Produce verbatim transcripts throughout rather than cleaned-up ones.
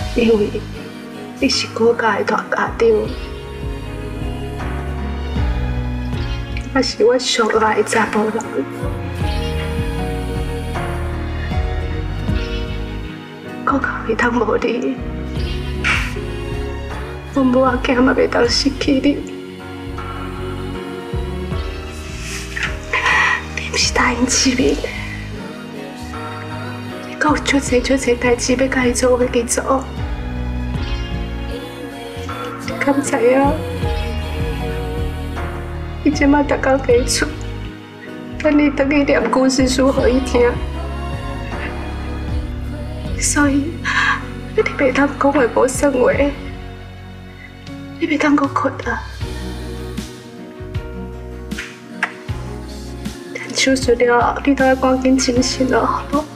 因为你是国家的大家长，也是我上爱的查甫人。国家袂当无你，阮母仔囝嘛袂当失去你。你不是答应志明？ 有足侪足侪代志要甲伊做，我去做。你敢知影？伊即马逐工伫厝，等你等去念故事书互伊听。所以，你袂当讲话无算话，你袂当搁困啊。等手术了后，你都要赶紧精神哦，好无？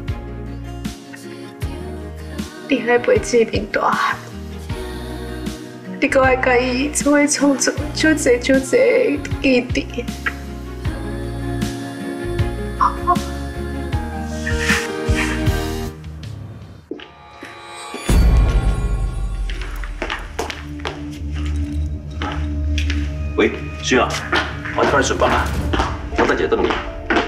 你还陪志明大汉，你搁爱甲伊做伙创作足侪足侪记忆。 喂，轩啊，我快顺房啊，我等下等你。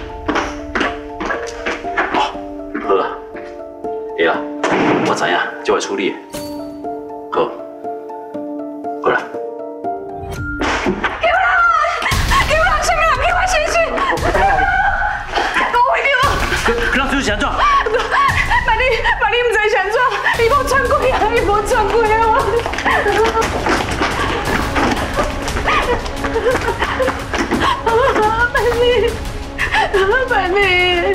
哦，好啊，会啦。 我知影，就会处理。好，好啦。给我啦！给我啦！什么？给我醒醒！我回去了。给他做啥状？万你万你唔知啥状，伊无穿过啊，伊无穿过啊！万你，万你。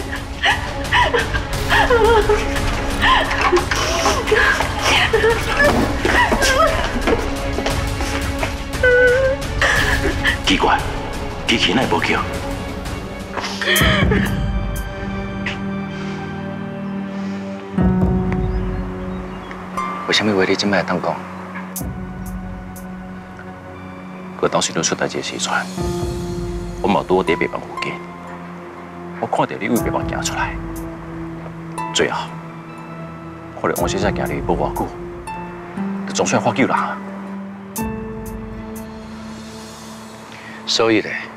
奇怪，机器哪会无叫？ 为什么话你今摆会当讲？ 佮当时你出代志时阵，我嘛拄好伫病房附近，我看到你为病房行出来，最后。 看到王先生行入无偌久，就总算发救人啊！ 所以咧，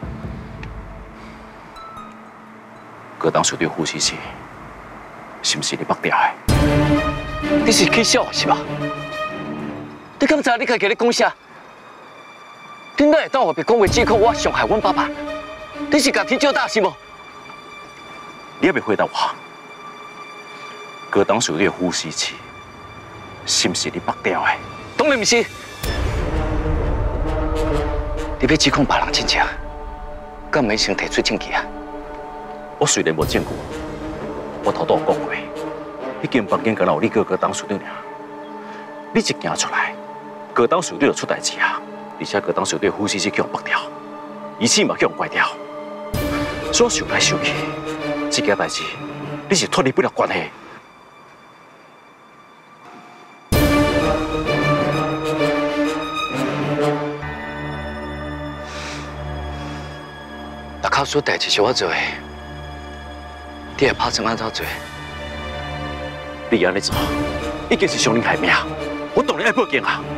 佮当时对呼吸器，是不是你绑掉的？ 你是气笑是吧？你敢知你家己咧讲啥？你哪会当后壁讲话指控我伤害阮爸爸？你是家己照大是无？ 你还袂回答我？ 哥当时你的呼吸器，是不是你绑掉的？ 当然不是。你要指控别人真正，敢免先提出证据啊？ 我虽然无证据，我头都有讲过，迄间房间敢有你哥哥当时对尔。你一行出来，哥当时你就出代志啊！而且哥当时对呼吸器叫绑掉，仪器嘛叫关掉。所以想来想去，这件代志你是脱离不了关系。 考试代志是我做的，你会拍算安怎做？ 你安尼做，已经是伤人害命，我当然要报警啊！